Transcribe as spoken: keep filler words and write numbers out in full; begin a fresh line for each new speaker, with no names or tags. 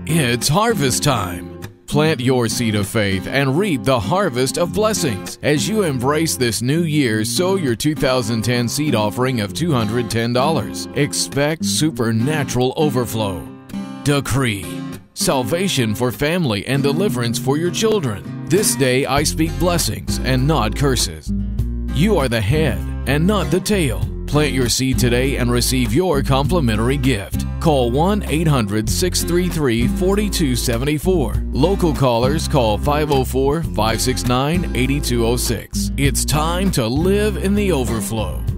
It's harvest time. Plant your seed of faith and reap the harvest of blessings. As you embrace this new year, sow your two thousand ten seed offering of two hundred ten dollars. Expect supernatural overflow. Decree salvation for family and deliverance for your children. This day I speak blessings and not curses. You are the head and not the tail. Plant your seed today and receive your complimentary gift. Call one eight hundred, six three three, four two seven four. Local callers call five oh four, five six nine, eight two oh six. It's time to live in the overflow.